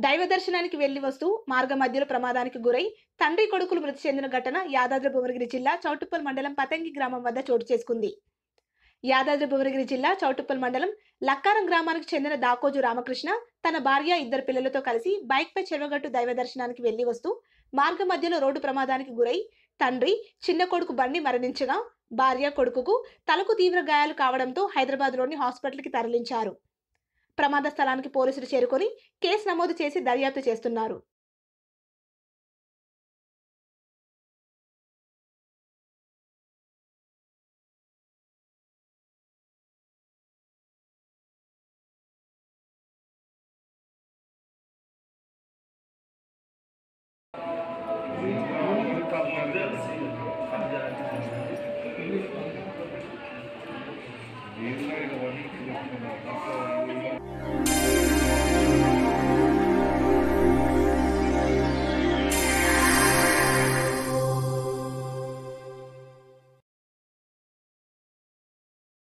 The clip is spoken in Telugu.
దైవ దర్శనానికి వెళ్లి వస్తూ మార్గ మధ్యలో ప్రమాదానికి గురై తండ్రి కొడుకులు మృతి చెందిన ఘటన యాదాద్రి భువనగిరి జిల్లా చౌటుప్పల్ మండలం పతంగి గ్రామం వద్ద చోటు చేసుకుంది. యాదాద్రి భువనగిరి జిల్లా చౌటుప్పల్ మండలం లక్కారం గ్రామానికి చెందిన దాకోజు రామకృష్ణ తన భార్య ఇద్దరు పిల్లలతో కలిసి బైక్ పై చెరువగట్టు దైవ దర్శనానికి వెళ్లి వస్తూ మార్గ మధ్యలో రోడ్డు ప్రమాదానికి గురై తండ్రి చిన్న కొడుకు బండి మరణించగా భార్య కొడుకుకు తలకు తీవ్ర గాయాలు కావడంతో హైదరాబాద్లోని హాస్పిటల్కి తరలించారు. ప్రమాద స్థలానికి పోలీసులు చేరుకొని కేసు నమోదు చేసి దర్యాప్తు చేస్తున్నారు.